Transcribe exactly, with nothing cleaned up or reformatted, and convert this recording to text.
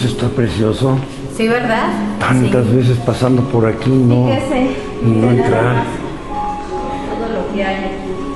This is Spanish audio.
eso está precioso. Sí, ¿verdad? Tantas sí. veces pasando por aquí, ¿no? Fíjese, y no mire nada entrar. más todo lo que hay aquí.